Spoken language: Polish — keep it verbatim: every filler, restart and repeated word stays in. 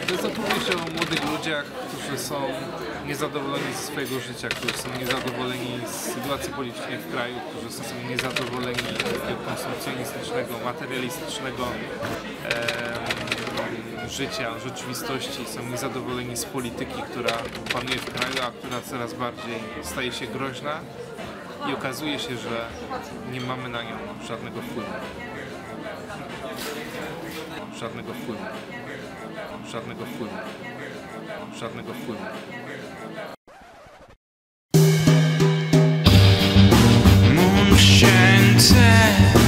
To jest opowieść o młodych ludziach, którzy są niezadowoleni ze swojego życia, którzy są niezadowoleni z sytuacji politycznej w kraju, którzy są niezadowoleni z takiego konsumpcjonistycznego, materialistycznego e, życia, rzeczywistości, są niezadowoleni z polityki, która panuje w kraju, a która coraz bardziej staje się groźna i okazuje się, że nie mamy na nią żadnego wpływu. Żadnego wpływu. Żadnego wpływu. Żadnego wpływu. Mond święte